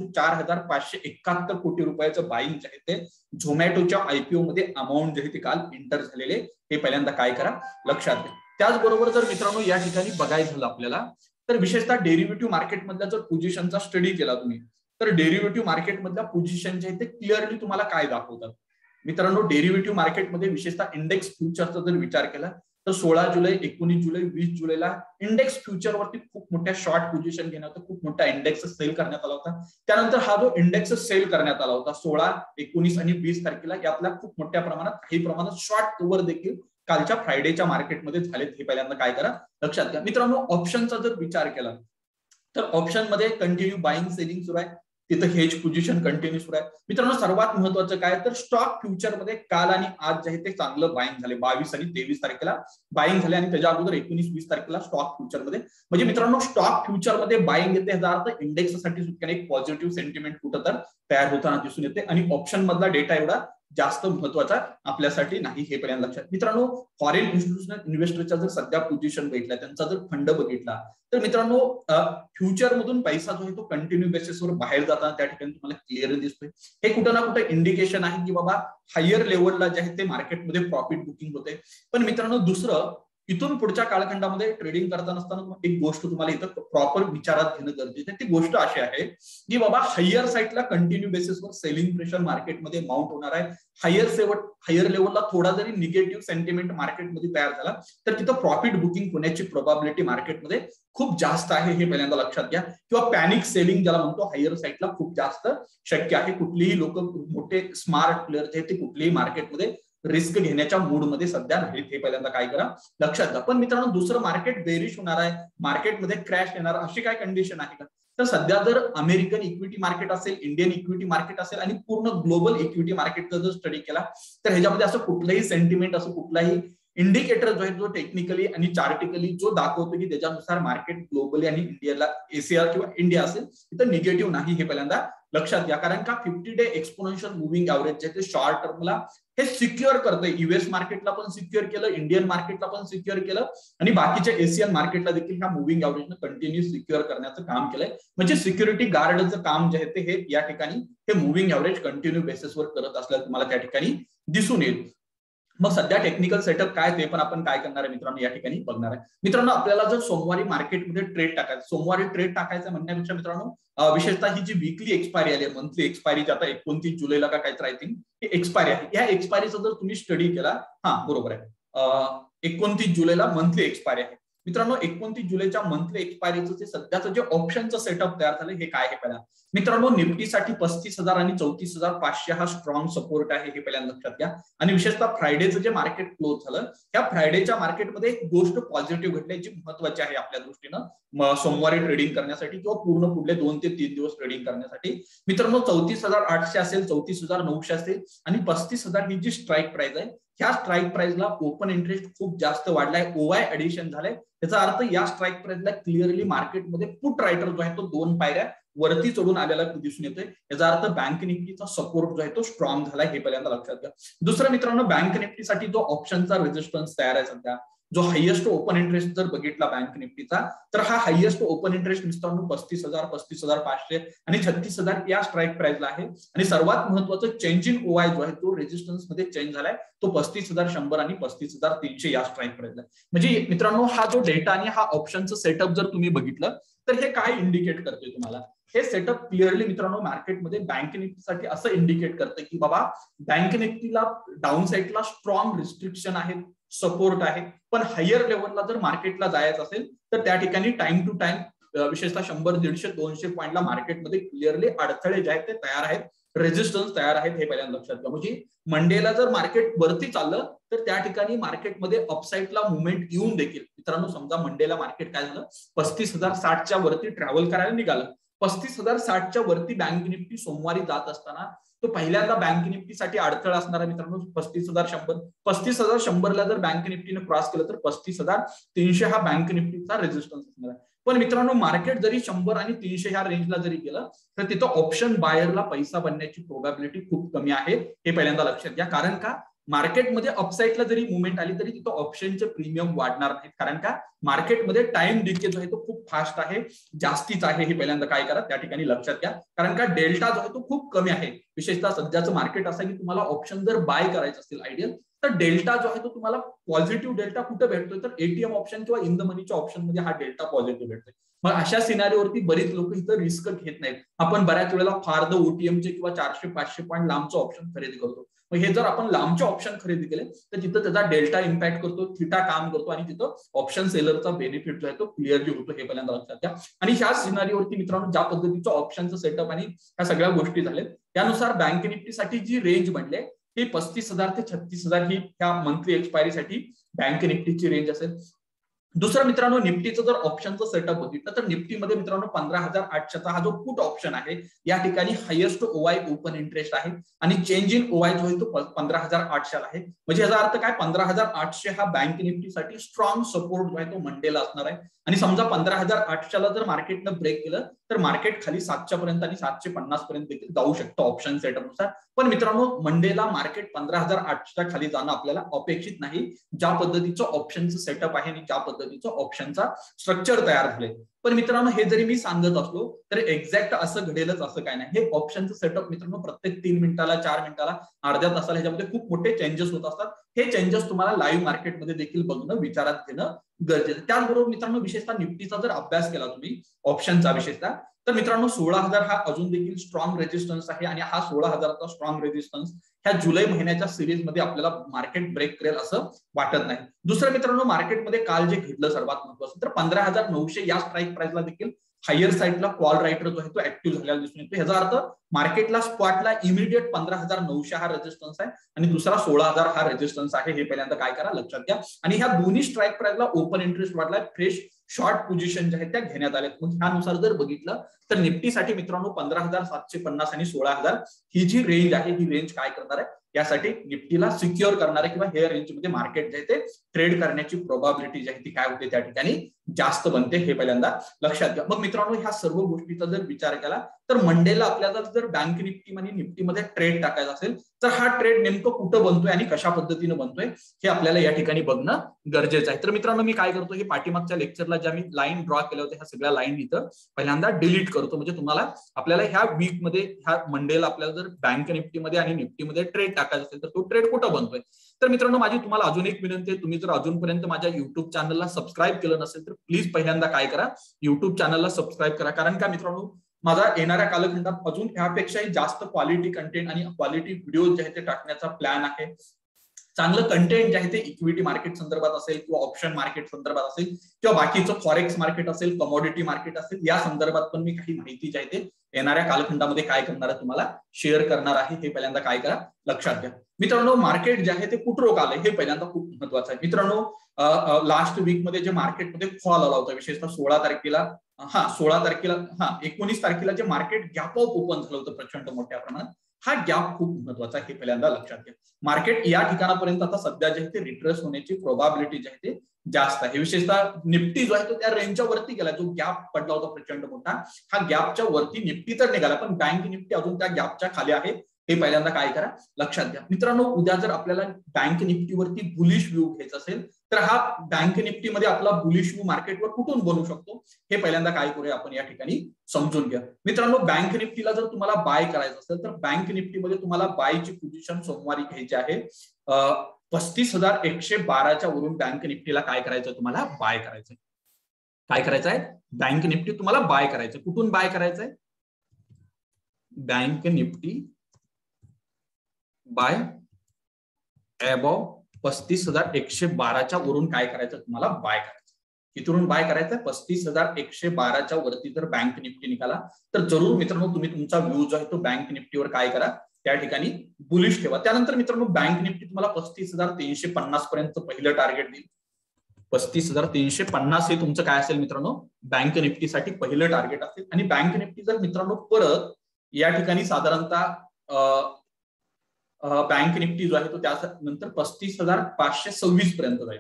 4,571 कोटी रुपयाचं बाईंग जे आहे ते झोमॅटोच्या आयपीओ मध्ये अमाऊंट जे आहे ते काल एंटर झालेले, हे पहिल्यांदा काय करा लक्षात घ्या. त्याचबरोबर जर मित्रांनो या ठिकाणी बघायचं झालं आपल्याला तर विशेषतः डेरिव्हेटिव्ह मार्केटमधल्या जर पोझिशनचा स्टडी केला तुम्ही तर डेरिव्हेटिव्ह मार्केटमधल्या पोझिशन जे आहे ते क्लिअरली तुम्हाला काय दाखवतात. मित्रांनो डेरिव्हेटिव्ह मार्केटमध्ये विशेषतः इंडेक्स फ्युचरचा जर विचार केला तर 16 जुलै, 19 जुलै, 20 जुलैला इंडेक्स फ्युचरवरती खूप मोठ्या शॉर्ट पोझिशन घेण्यात होतं, खूप मोठा इंडेक्स सेल करण्यात आला होता. त्यानंतर हा जो इंडेक्स सेल करण्यात आला होता 16, 19 आणि 20 तारखेला यातल्या खूप मोठ्या प्रमाणात काही प्रमाणात शॉर्ट कव्हर देखील कालच्या फ्रायडेच्या मार्केटमध्ये झालेत, हे पहिल्यांदा काय करा लक्षात घ्या. मित्रांनो ऑप्शनचा जर विचार केला तर ऑप्शन मध्ये कंटिन्यू बाईंग सेलिंग सुरू आहे, तिथं हेज पोझिशन कंटिन्यू सुरू आहे. मित्रांनो सर्वात महत्वाचं काय तर स्टॉक फ्युचर मध्ये काल आणि आज जे आहे ते चांगलं बाईंग झाले, 22 आणि 23 तारखेला बाईंग झाले आणि त्याच्या अगोदर 19, 20 तारखेला स्टॉक फ्युचर मध्ये. म्हणजे मित्रांनो स्टॉक फ्युचर मध्ये बाईंग येते याचा अर्थ इंडेक्ससाठी सुद्धा एक पॉझिटिव्ह सेंटिमेंट कुठं तर तयार होताना दिसून येते. आणि ऑप्शन मधला डेटा एवढा जास्त महत्वाचा आपल्यासाठी नाही, हे पर्यंत लक्षात. मित्रांनो फॉरेन इन्स्टिट्यूशनल इन्व्हेस्टरच्या जर सध्या पोझिशन बघितला, त्यांचा जर फंड बघितला तर मित्रांनो फ्युचर मधून पैसा जो आहे तो कंटिन्यू बेसिसवर बाहेर जाताना त्या ठिकाणी तुम्हाला क्लिअर दिसतोय. हे कुठं ना कुठं इंडिकेशन आहे की बाबा हायर लेवलला जे आहे ते मार्केटमध्ये प्रॉफिट बुकिंग होते. पण मित्रांनो दुसरं इथून पुढच्या कालखंडामध्ये ट्रेडिंग करताना असताना एक गोष्ट तुम्हाला इथं प्रॉपर विचारात घेणं गरजेचं आहे. ती गोष्ट अशी आहे की बाबा हायर साईडला कंटिन्यू बेसिसवर सेलिंग प्रेशर मार्केटमध्ये माउंट होणार आहे. हायर लेवलला थोडा जरी निगेटिव्ह सेंटिमेंट मार्केटमध्ये तयार झाला तर तिथं प्रॉफिट बुकिंग होण्याची प्रोबॅबिलिटी मार्केटमध्ये खूप जास्त आहे, हे पहिल्यांदा लक्षात घ्या. किंवा पॅनिक सेलिंग ज्याला म्हणतो हायर साईडला खूप जास्त शक्य आहे. कुठलीही लोक मोठे स्मार्ट प्लेयर जे ते कुठलीही मार्केटमध्ये रिस्क घेण्याच्या मूडमध्ये सध्या नाहीत, हे पहिल्यांदा काय करा लक्षात घ्या. पण मित्रांनो दुसरं मार्केट बेरिश होणार आहे, मार्केटमध्ये क्रॅश येणार अशी काय कंडिशन आहे का? तर सध्या जर अमेरिकन इक्विटी मार्केट असेल, इंडियन इक्विटी मार्केट असेल आणि पूर्ण ग्लोबल इक्विटी मार्केटचा जर स्टडी केला तर ह्याच्यामध्ये असं कुठलंही सेंटिमेंट, असं कुठलाही इंडिकेटर जो आहे जो टेक्निकली आणि चार्टिकली जो दाखवतो की त्याच्यानुसार मार्केट ग्लोबली आणि इंडियाला एसीआर किंवा इंडिया असेल तिथं निगेटिव्ह नाही, हे पहिल्यांदा लक्षात घ्या. कारण का 50 डे एक्सपोनेन्शियल मुव्हिंग ऍव्हरेज जे ते शॉर्ट टर्मला हे सिक्युअर करतंय. युएस मार्केटला पण सिक्युअर केलं, इंडियन मार्केटला पण सिक्युअर केलं आणि बाकीच्या एशियन मार्केटला देखील ह्या मुव्हिंग ऍव्हरेजनं कंटिन्यू सिक्युअर करण्याचं काम केलंय. म्हणजे सिक्युरिटी गार्डचं काम जे आहे ते हे या ठिकाणी हे मुव्हिंग ऍव्हरेज कंटिन्यू बेसिसवर करत असल्याचं तुम्हाला त्या ठिकाणी दिसून येईल. मग सध्या टेक्निकल सेटअप काय ते पण आपण काय करणार आहे मित्रांनो या ठिकाणी बघणार आहे. मित्रांनो आपल्याला जर सोमवारी मार्केटमध्ये ट्रेड टाकायचं, सोमवारी ट्रेड टाकायचं म्हणण्यापेक्षा मित्रांनो विशेषतः ही जी वीकली एक्सपायरी आली आहे, मंथली एक्सपायरी आता 29 जुलैला का काहीतरी आय थिंक ही एक्सपायरी आहे, या एक्सपायरीचा जर तुम्ही स्टडी केला, हा बरोबर आहे 29 जुलैला मंथली एक्सपायरी आहे मित्रांनो. 29 जुलैच्या मंथली एक्सपायरीचं जे सध्याचं जे ऑप्शनचं सेटअप तयार झालं हे काय आहे पहिला मित्रांनो. निफ्टीसाठी 35,000 आणि 34,500 हा स्ट्रॉंग सपोर्ट आहे, हे पहिल्यांदा लक्षात घ्या. आणि विशेषतः फ्रायडेचं जे मार्केट क्लोज झालं त्या फ्रायडेच्या मार्केटमध्ये एक गोष्ट पॉझिटिव्ह घडली जी महत्वाची आहे आपल्या दृष्टीनं सोमवारी ट्रेडिंग करण्यासाठी किंवा पूर्ण पुढले 2 ते 3 दिवस ट्रेडिंग करण्यासाठी. मित्रांनो 34,800 असेल, 34,900 असेल आणि 35,000 ही जी स्ट्राईक प्राइस आहे, ह्या स्ट्राईक प्राइसला ओपन इंटरेस्ट खूप जास्त वाढलाय, ओवाय ऍडिशन झालंय. त्याचा अर्थ या स्ट्राईक प्राइसला क्लिअरली मार्केटमध्ये पुट रायटर जो आहे तो 2 पायऱ्या वरती चढून आलेला दिसून येतोय. याचा अर्थ बँक निफ्टीचा सपोर्ट जो आहे तो स्ट्रॉंग झालाय, हे पहिल्यांदा लक्षात घ्या. दुसरं मित्रांनो बँक निफ्टीसाठी जो ऑप्शनचा रेजिस्टन्स तयार आहे सध्या, जो हायेस्ट ओपन इंटरेस्ट जर बघितला बँक निफ्टीचा तर हा हायेस्ट ओपन इंटरेस्ट मित्रांनो 35,000, 35,500 आणि 36,000 या स्ट्राईक प्राइसला आहे. आणि सर्वात महत्वाचं चेंज इन ओआय जो आहे तो रेजिस्टन्स मध्ये चेंज झालाय, तो 35,100 आणि 35,300 या स्ट्राईक प्राइसला. म्हणजे मित्रांनो हा जो डेटा आणि हा ऑप्शनचं सेटअप जर तुम्ही बघितलं तर हे काय इंडिकेट करते तुम्हाला, हे सेटअप क्लिअरली मित्रांनो मार्केटमध्ये बँक निफ्टीसाठी असं इंडिकेट करतं की बाबा बँक निफ्टीला डाऊन साईडला स्ट्रॉंग रिस्ट्रिक्शन आहेत, सपोर्ट आहे. पण हायर लेवलला जर मार्केटला जायचं असेल तर त्या ठिकाणी टाइम टू टाइम विशेषतः 100, 150, 200 पॉईंटला मार्केटमध्ये क्लिअरली अडथळे जे आहेत ते तयार आहेत, रेजिस्टन्स तयार आहेत, हे पहिल्यांदा लक्षात घ्या. म्हणजे मंडेला जर मार्केट वरती चाललं तर त्या ठिकाणी मार्केटमध्ये अपसाईडला मुवमेंट येऊन देखील मित्रांनो समजा मंडेला मार्केट काय झालं 35,060च्या वरती ट्रॅव्हल करायला निघालं, 35,060च्या वरती बँक निफ्टी सोमवारी जात असताना तो पहिल्यांदा बँक निफ्टीसाठी अडथळा असणार आहे मित्रांनो 35,100. 35,100ला जर बँक निफ्टीने क्रॉस केलं तर 35,300 हा बँक निफ्टीचा रेजिस्टन्स असणार आहे. पण मित्रांनो मार्केट जरी 100 आणि 300 ह्या रेंजला जरी गेलं तर तिथं ऑप्शन बायरला पैसा बनण्याची प्रोबॅबिलिटी खूप कमी आहे, हे पहिल्यांदा लक्षात घ्या. कारण का मार्केटमध्ये अपसाईडला जरी मुवमेंट आली तरी तिथं ऑप्शनचे प्रीमियम वाढणार नाहीत. कारण का मार्केटमध्ये टाइम डिके जो आहे तो खूप फास्ट आहे, जास्तीच आहे, हे पहिल्यांदा काय करा त्या ठिकाणी लक्षात घ्या. कारण का डेल्टा जो आहे तो खूप कमी आहे. विशेषतः सध्याचं मार्केट असं की तुम्हाला ऑप्शन जर बाय करायचं असेल आयडियल तर डेल्टा जो आहे तो तुम्हाला पॉझिटिव्ह डेल्टा कुठे भेटतोय तर एटीएम ऑप्शन किंवा इन द मनीच्या ऑप्शन मध्ये हा डेल्टा पॉझिटिव्ह भेटतोय. मग अशा सिनारीवरती बरीच लोक इथं रिस्क घेत नाहीत. आपण बऱ्याच वेळेला फार द ओटीएमचे किंवा 400-500 पॉईंट लांबचं ऑप्शन खरेदी करतो. मग हे जर आपण लांबचे ऑप्शन खरेदी केले तर तिथं त्याचा डेल्टा इम्पॅक्ट करतो, थिटा काम करतो आणि तिथं ऑप्शन सेलरचा बेनिफिट जो आहे तो क्लिअरली होतो, हे पहिल्यांदा लक्षात घ्या. आणि ह्या सिनारीवरती मित्रांनो ज्या पद्धतीचं ऑप्शनचं सेटअप आणि ह्या सगळ्या गोष्टी झाल्या त्यानुसार बँक निफ्टीसाठी जी रेंज बनले ही 35,000 ते 36,000 ही ह्या मंथली एक्सपायरीसाठी बँक निफ्टीची रेंज असेल. दुसरं मित्रांनो निफ्टीचं जर ऑप्शनचं सेटअप बघितलं तर निफ्टीमध्ये मित्रांनो 15,800चा हा जो पुट ऑप्शन आहे या ठिकाणी हायेस्ट ओआय ओपन इंटरेस्ट आहे आणि चेंज इन ओआय जो आहे तो 15,800 आहे. म्हणजे याचा अर्थ काय 15,800 हा बँक निफ्टीसाठी स्ट्रॉंग सपोर्ट जो आहे तो मंडेला असणार आहे. आणि समजा 15,800ला जर मार्केटनं ब्रेक केलं तर मार्केट खाली 700 पर्यंत आणि 750 पर्यंत देखील जाऊ शकतं ऑप्शन सेटअपनुसार. पण मित्रांनो मंडेला मार्केट 15,800च्या खाली जाणं आपल्याला अपेक्षित नाही, ज्या पद्धतीचं ऑप्शनचं सेटअप आहे आणि ज्या पद्धतीचं ऑप्शनचा स्ट्रक्चर तयार झाले. पण मित्रांनो हे जरी मी सांगत असलो तर एक्झॅक्ट असं घडेलच असं काय नाही. हे ऑप्शनचं सेटअप मित्रांनो प्रत्येक 3 मिनिटाला 4 मिनिटाला अर्ध्या तासाला ह्याच्यामध्ये खूप मोठे चेंजेस होत असतात. हे चेंजेस तुम्हाला लाईव्ह मार्केटमध्ये देखील बघणं विचारात घेणं गरजेचं. त्याचबरोबर मित्रांनो विशेषतः निफ्टीचा जर अभ्यास केला तुम्ही ऑप्शनचा विशेषतः तर मित्रांनो 16,000 हा अजून देखील स्ट्रॉंग रेजिस्टन्स आहे आणि हा 16,000चा स्ट्रॉंग रेजिस्टन्स ह्या जुलै महिन्याच्या सिरीजमध्ये आपल्याला मार्केट ब्रेक करेल असं वाटत नाही. दुसरं मित्रांनो मार्केटमध्ये काल जे घडलं सर्वात महत्वाचं तर 15,900 या स्ट्राईक प्राइसला देखील हायर साईडला कॉल रायटर जो आहे तो ऍक्टिव्ह झालेला दिसून येतो. ह्याचा अर्थ मार्केटला स्पॉटला इमिडिएट 15,900 हा रेजिस्टन्स आहे आणि दुसरा 16,000 हा रेजिस्टन्स आहे. हे पहिल्यांदा काय करा लक्षात घ्या. आणि ह्या दोन्ही स्ट्राईक प्राइसला ओपन इंटरेस्ट वाढलाय, फ्रेश शॉर्ट पोझिशन ज्या आहेत त्या घेण्यात आल्यात. मग ह्यानुसार जर बघितलं तर निफ्टीसाठी मित्रांनो 15,750 आणि 16,000 ही जी रेंज आहे ही रेंज काय करणार आहे, यासाठी निफ्टीला सिक्युअर करणार आहे किंवा हे रेंजमध्ये मार्केट जे आहे ते ट्रेड करण्याची प्रोबॅबिलिटी जी आहे ती काय होते त्या ठिकाणी जास्त बनते. हे पहिल्यांदा लक्षात घ्या. मग मित्रांनो ह्या सर्व गोष्टीचा जर विचार केला तर मंडेला आपल्याला जर बँक निफ्टी आणि निफ्टीमध्ये ट्रेड टाकायचा असेल तर हा ट्रेड नेमकं कुठं बनतोय आणि कशा पद्धतीने बनतोय हे आपल्याला या ठिकाणी बघणं गरजेचं आहे. तर मित्रांनो मी काय करतो, हे पाठीमागच्या लेक्चरला ज्या मी लाईन ड्रॉ केल्या होत्या ह्या सगळ्या लाईन इथं पहिल्यांदा डिलीट करतो, म्हणजे तुम्हाला आपल्याला ह्या वीकमध्ये ह्या मंडेला आपल्याला जर बँक निफ्टीमध्ये आणि निफ्टीमध्ये ट्रेड टाकायचा असेल तर तो ट्रेड कुठं बनतोय. तर मित्रांनो माझी तुम्हाला अजून एक विनंती आहे, तुम्ही जर अजूनपर्यंत माझ्या युट्यूब चॅनलला सबस्क्राईब केलं नसेल तर प्लीज पहिल्यांदा काय करा, युट्यूब चॅनलला सबस्क्राईब करा. कारण का मित्रांनो माझा येणाऱ्या कालखंडात अजून ह्यापेक्षाही जास्त क्वालिटी कंटेंट आणि क्वालिटी व्हिडिओ जे आहे ते टाकण्याचा प्लॅन आहे. चांगलं कंटेंट जे आहे ते इक्विटी मार्केट संदर्भात असेल किंवा ऑप्शन मार्केट संदर्भात असेल किंवा बाकीचं फॉरेक्स मार्केट असेल, कमोडिटी मार्केट असेल, या संदर्भात पण मी काही माहिती जी आहे ते येणाऱ्या कालखंडामध्ये काय करणार आहे तुम्हाला शेअर करणार आहे. हे पहिल्यांदा काय करा लक्षात घ्या. मित्रांनो मार्केट जे आहे ते कुठं आलंय हे पहिल्यांदा खूप महत्वाचं आहे. मित्रांनो लास्ट वीक मध्ये जे मार्केटमध्ये फॉल आला होता विशेषतः 16 तारखेला 19 तारखेला जे मार्केट गॅप अप ओपन झालं होतं प्रचंड मोठ्या प्रमाणात, हा गॅप खूप महत्वाचा आहे. हे पहिल्यांदा लक्षात घ्या. मार्केट या ठिकाणापर्यंत आता सध्या जे आहे ते रिट्रेस होण्याची प्रोबॅबिलिटी जी आहे ते जास्त आहे. विशेषतः निफ्टी जो आहे तो त्या रेंजच्या वरती गेला, जो गॅप पडला होता प्रचंड मोठा, हा गॅपच्या वरती निफ्टी तर निघाला पण बँक निफ्टी अजून त्या गॅपच्या खाली आहे. हे पहिल्यांदा काय करा लक्षात घ्या. मित्रांनो उद्या जर आपल्याला बँक निफ्टीवरती बुलिश व्ह्यू घ्यायचा असेल तर हा बँक निफ्टीमध्ये आपला बुलिश व्ह्यू मार्केटवर कुठून बनू शकतो हे पहिल्यांदा काय करूया आपण या ठिकाणी समजून घ्या. मित्रांनो बँक निफ्टीला जर तुम्हाला बाय करायचं असेल तर बँक निफ्टीमध्ये तुम्हाला बायची पोझिशन सोमवारी घ्यायची आहे. 35,112च्या वरून बँक निफ्टीला काय करायचं, तुम्हाला बाय करायचंय. काय करायचंय, बँक निफ्टी तुम्हाला बाय करायचंय. कुठून बाय करायचंय, बँक निफ्टी बाय अबव 35,112च्या वरून काय करायचं, तुम्हाला बाय करायचं. इथून बाय करायचं 35,112च्या वरती जर बँक निफ्टी निघाला तर जरूर मित्रांनो तुम्ही तुमचा व्ह्यू जो आहे तो बँक निफ्टीवर काय करा, त्या ठिकाणी बुलिश ठेवा. त्यानंतर मित्रांनो बँक निफ्टी तुम्हाला 35,350 पर्यंत पहिलं टार्गेट देईल. 35,350 हे तुमचं काय असेल मित्रांनो, बँक निफ्टीसाठी पहिलं टार्गेट असेल. आणि बँक निफ्टी जर मित्रांनो परत या ठिकाणी साधारणतः बँक निफ्टी जो आहे तो त्यानंतर 35,526 पर्यंत जाईल.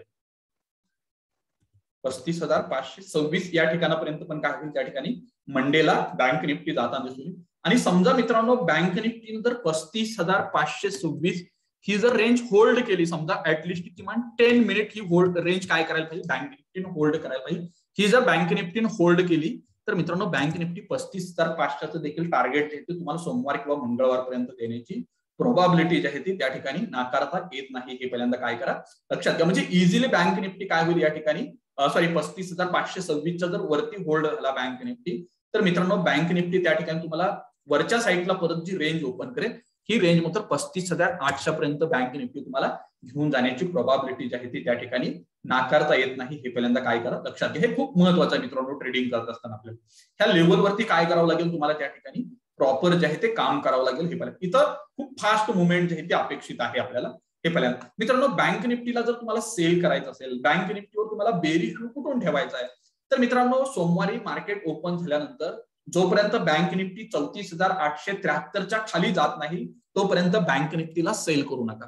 35,526 या ठिकाणापर्यंत पण काय होईल, त्या ठिकाणी मंडेला बँक निफ्टी जाताना दिसून येईल. आणि समजा मित्रांनो बँक निफ्टी जर 35,526 ही जर रेंज होल्ड केली, समजा ऍटलिस्ट किमान 10 मिनिट ही होल्ड रेंज काय करायला पाहिजे, बँक निफ्टीने होल्ड करायला पाहिजे. ही जर बँक निफ्टीने होल्ड केली तर मित्रांनो बँक निफ्टी 35,500चं देखील टार्गेट जे तुम्हाला सोमवार किंवा मंगळवारपर्यंत देण्याची प्रोबॅबिलिटी जी आहे ती त्या ठिकाणी नाकारता येत नाही. हे पहिल्यांदा काय करा लक्षात घ्या. म्हणजे इझिली बँक निफ्टी काय होईल या ठिकाणी 35,526च्या जर वरती होल्ड झाला बँक निफ्टी तर मित्रांनो बँक निफ्टी त्या ठिकाणी तुम्हाला वरच्या साईडला परत जी रेंज ओपन करेल ही रेंज मात्र 35,800 पर्यंत बँक निफ्टी तुम्हाला घेऊन जाण्याची प्रोबॅबिलिटी जी आहे ती त्या ठिकाणी नाकारता येत नाही. हे पहिल्यांदा काय करा लक्षात घ्या. हे खूप महत्वाचं आहे मित्रांनो ट्रेडिंग करत असताना आपल्याला ह्या लेवलवरती काय करावं लागेल, तुम्हाला त्या ठिकाणी प्रॉपर जे आहे ते काम करावं लागेल. हे पहिल्यांदा इथं खूप फास्ट मुवमेंट जे आहे ते अपेक्षित आहे आपल्याला. हे पहिल्यांदा मित्रांनो बँक निफ्टीला जर तुम्हाला सेल करायचं असेल, बँक निफ्टीवर तुम्हाला बेरिश कुठून ठेवायचा आहे, तर मित्रांनो सोमवारी मार्केट ओपन झाल्यानंतर जोपर्यंत बँक निफ्टी 34,873च्या खाली जात नाही तोपर्यंत बँक निफ्टीला सेल करू नका.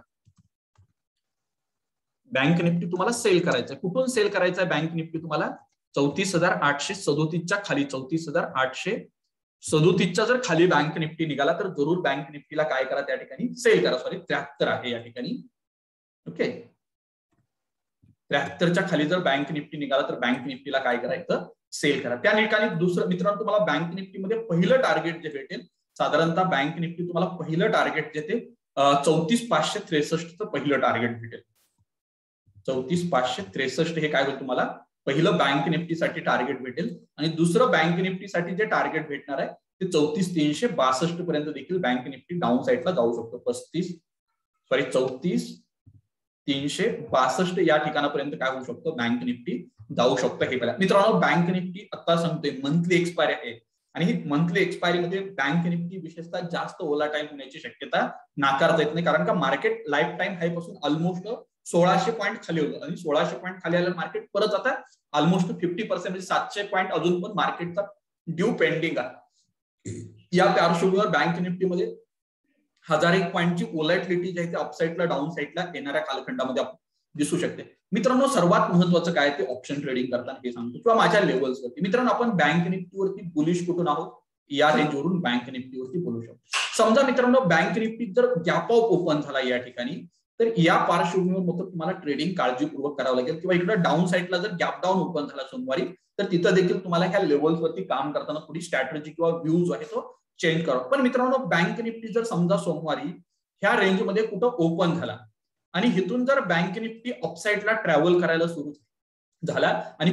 बँक निफ्टी तुम्हाला सेल करायचंय. कुठून सेल करायचंय बँक निफ्टी तुम्हाला, 34,837च्या खाली, 34,837च्या जर खाली बँक निफ्टी निघाला तर जरूर बँक निफ्टीला काय करा, त्या ठिकाणी सेल करा. 73 आहे या ठिकाणी. ओके 73च्या खाली जर बँक निफ्टी निघाला तर बँक निफ्टीला काय करायचं, सेल करा. त्या ठिकाणी दुसरं मित्रांनो तुम्हाला बँक निफ्टीमध्ये पहिलं टार्गेट जे भेटेल, साधारणतः बँक निफ्टी तुम्हाला पहिलं टार्गेट जे ते 34,563चं पहिलं टार्गेट भेटेल. 34,563 हे काय होईल तुम्हाला पहिलं बँक निफ्टीसाठी टार्गेट भेटेल. आणि दुसरं बँक निफ्टीसाठी जे टार्गेट भेटणार आहे ते 34,362 पर्यंत देखील बँक निफ्टी डाऊन साईडला जाऊ शकतो. 34,362 362 या ठिकाणापर्यंत काय होऊ शकतो, बँक निफ्टी जाऊ शकतो. हे पहिला मित्रांनो, बँक निफ्टी आता सांगतोय मंथली एक्सपायरी आहे आणि ही मंथली एक्सपायरी मध्ये बँक निफ्टी विशेषतः जास्त ओलाटाईल होण्याची शक्यता नाकारता येत नाही, कारण का मार्केट लाईफ टाइम हाय पासून ऑलमोस्ट 1600 पॉईंट खाली होतं आणि 1600 पॉईंट खाली आलं मार्केट परत आता ऑलमोस्ट 50% म्हणजे 700 पॉईंट अजून पण मार्केटचा ड्यू पेंडिंग आहे. या पार्श्वभूमीवर बँक निफ्टीमध्ये 1001 पॉईंटची ओलॅटिलिटी जी आहे ती अपसाईडला डाऊन साईडला येणाऱ्या कालखंडामध्ये दिसू शकते. मित्रांनो, सर्वात महत्वाचं काय ते ऑप्शन ट्रेडिंग करताना हे सांगतो किंवा माझ्या लेवल्सवरती. मित्रांनो, आपण बँक निफ्टीवरती बुलिश कुठून आहोत, या रेंजवरून बँक निफ्टीवरती बोलू शकतो. समजा मित्रांनो, बँक निफ्टी जर गॅप अप ओपन झाला या ठिकाणी, तर या पार्श्वभूमीवर मग तुम्हाला ट्रेडिंग काळजीपूर्वक करावं लागेल. किंवा इकडे डाऊन साईडला जर गॅप डाऊन ओपन झाला सोमवारी, तर तिथं देखील तुम्हाला ह्या लेवल्सवरती काम करताना थोडी स्ट्रॅटेजी किंवा व्ह्यू जो आहे तो चेंज करा. पण मित्रांनो, बँक निफ्टी जर समजा सोमवारी ह्या रेंजमध्ये कुठं ओपन झाला आणि इथून जर बँक निफ्टी अपसाईडला ट्रॅव्हल करायला सुरू झाला आणि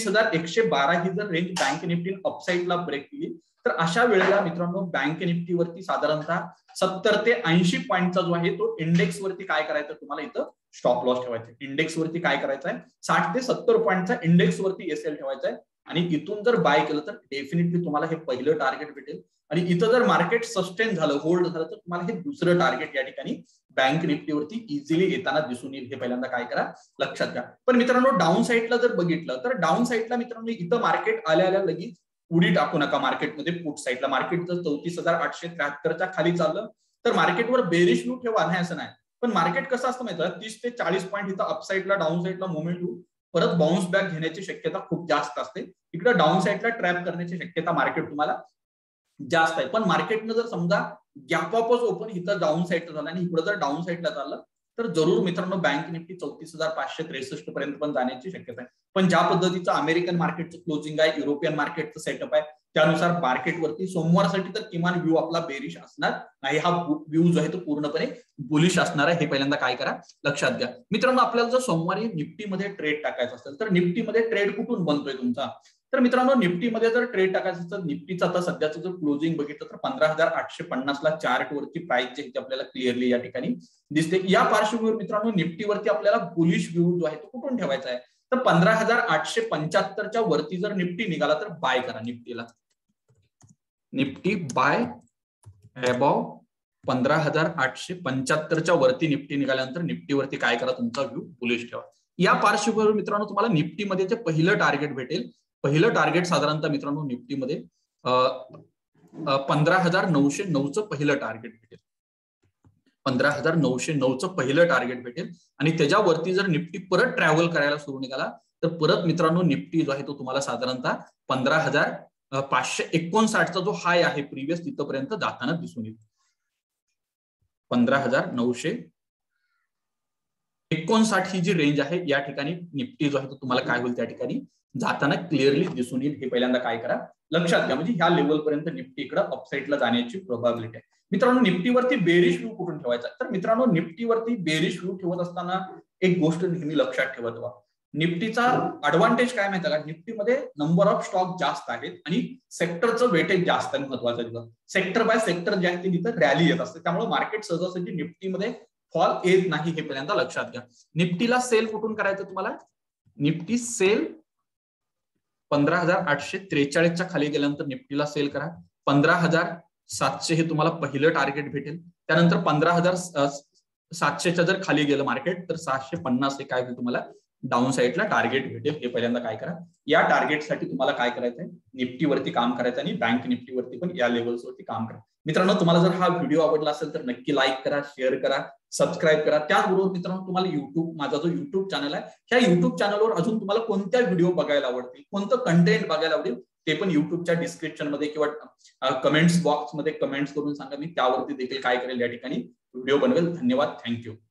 35,112 ही जर रेंज बँक निफ्टी अपसाईडला ब्रेक केली, तर अशा वेळेला मित्रांनो बँक निफ्टीवरती साधारणतः 70 ते 80 पॉईंटचा जो आहे तो इंडेक्स वरती काय करायचं, तुम्हाला इथं स्टॉप लॉस ठेवायचा. इंडेक्स वरती काय करायचं आहे, 60 ते 70 पॉईंटचा इंडेक्स वरती एसएल ठेवायचा आहे आणि इथून जर बाय केलं तर डेफिनेटली तुम्हाला हे पहिलं टार्गेट भेटेल आणि इथं जर मार्केट सस्टेन झालं, होल्ड झालं, तर तुम्हाला हे दुसरं टार्गेट या ठिकाणी बँक निफ्टीवरती इझिली येताना दिसून येईल. हे पहिल्यांदा काय करा, लक्षात घ्या. पण मित्रांनो, डाऊन साईडला जर बघितलं तर डाऊन साईडला मित्रांनो इथं मार्केट आल्या लगेच उडी टाकू नका मार्केटमध्ये. पुट साईडला मार्केट जर 34,873च्या खाली चाललं तर मार्केटवर बेरिश व्ह्यू ठेवा, नाही असं नाही. पण मार्केट कसं असतं माहिती आहे, 30 ते 40 पॉईंट इथं अपसाईडला डाऊन साईडला मुवमेंट होऊन परत बाउन्स बॅक घेण्याची शक्यता खूप जास्त असते. इकडे डाऊन साईडला ट्रॅप करण्याची शक्यता मार्केट तुम्हाला जास्त आहे. पण मार्केटनं जर समजा गॅप अपच ओपन इथं डाऊन साईडला झाला आणि इकडे जर डाऊन साईडला चाललं तर जरूर मित्रांनो बँक निफ्टी 34,563 पर्यंत पण जाण्याची शक्यता आहे. पण ज्या पद्धतीचं अमेरिकन मार्केटचं क्लोजिंग आहे, युरोपियन मार्केटचं सेटअप आहे, त्यानुसार मार्केटवरती सोमवारसाठी तर किमान व्ह्यू आपला बेरिश असणार नाही. हा व्ह्यू जो आहे तो पूर्णपणे बुलिश असणार आहे. हे पहिल्यांदा काय करा, लक्षात घ्या. मित्रांनो, आपल्याला जर सोमवारी निफ्टीमध्ये ट्रेड टाकायचा असेल तर निफ्टीमध्ये ट्रेड कुठून बनतोय तुमचा, तर मित्रांनो निफ्टीमध्ये जर ट्रेड टाकायचं असेल तर निफ्टीचं आता सध्याचं जर क्लोजिंग बघितलं तर 15,850 ला चार्ट वरती प्राइस जी आपल्याला क्लिअरली या ठिकाणी दिसते. या पार्श्वभूमीवर मित्रांनो निफ्टीवरती आपल्याला बुलिश व्ह्यू जो आहे तो कुठून ठेवायचा आहे, तर 15,875च्या वरती जर निफ्टी निघाला तर बाय करा. निफ्टीला निफ्टी बाय अबाव 15,875च्या वरती निफ्टी निघाल्यानंतर निफ्टीवरती काय करा, तुमचा व्ह्यू बुलिश ठेवा. या पार्श्वभूमीवर मित्रांनो तुम्हाला निफ्टीमध्ये जे पहिलं टार्गेट भेटेल, पहिलं टार्गेट साधारणतः मित्रांनो निफ्टीमध्ये 15,909चं पहिलं टार्गेट भेटेल. 15,909चं पहिलं टार्गेट भेटेल आणि त्याच्यावरती जर निफ्टी परत ट्रॅव्हल करायला सुरू निघाला तर परत मित्रांनो निफ्टी जो आहे तो तुम्हाला साधारणतः 15,559चा जो हाय आहे प्रिव्हियस तिथपर्यंत जाताना दिसून येईल. 15,959 ही जी रेंज आहे या ठिकाणी निफ्टी जो आहे तो तुम्हाला काय होईल त्या ठिकाणी जाताना क्लिअरली दिसून येईल. हे पहिल्यांदा काय करा, लक्षात घ्या. म्हणजे ह्या लेवल पर्यंत निफ्टी इकडे अपसाईडला जाण्याची प्रोबॅबिलिटी आहे. मित्रांनो, निफ्टीवरती बेरिश व्ह्यू कुठून ठेवायचा, तर मित्रांनो निफ्टीवरती बेरिश व्ह्यू ठेवत असताना एक गोष्ट नेहमी लक्षात ठेवत व्हा. निफ्टीचा ऍडव्हान्टेज काय माहिती का, निफ्टीमध्ये नंबर ऑफ स्टॉक जास्त आहेत आणि सेक्टरचं वेटेज जास्त आहे. महत्वाचं सेक्टर बाय सेक्टर जे आहे ते तिथं रॅली येत असते, त्यामुळे मार्केट सहजासहजी निफ्टीमध्ये फॉल येत नाही. हे पहिल्यांदा लक्षात घ्या. निफ्टीला सेल कुठून करायचं तुम्हाला, निफ्टी सेल 15,843च्या खाली गेल्यानंतर निफ्टीला सेल करा. 15,700 हे तुम्हाला पहिलं टार्गेट भेटेल. त्यानंतर 15,700च्या जर खाली गेलं मार्केट तर 650 हे काय होईल तुम्हाला डाऊन साईडला टार्गेट भेटेल. हे पहिल्यांदा काय करा, या टार्गेटसाठी तुम्हाला काय करायचंय, निफ्टीवरती काम करायचं आणि बँक निफ्टीवरती पण या लेवल्सवरती काम करा. मित्रांनो, तुम्हाला जर हा व्हिडिओ आवडला असेल तर नक्की लाईक करा, शेअर करा, सबस्क्राईब करा. त्याचबरोबर मित्रांनो तुम्हाला युट्यूब, माझा जो युट्यूब चॅनल आहे, ह्या युट्यूब चॅनलवर अजून तुम्हाला कोणत्या व्हिडिओ बघायला आवडतील, कोणतं कंटेंट बघायला आवडेल ते पण युट्यूबच्या डिस्क्रिप्शन मध्ये किंवा कमेंट्स बॉक्स मध्ये कमेंट्स करून सांगा. मी त्यावरती देखील काय करेल या ठिकाणी व्हिडिओ बनवेल. धन्यवाद, थँक्यू.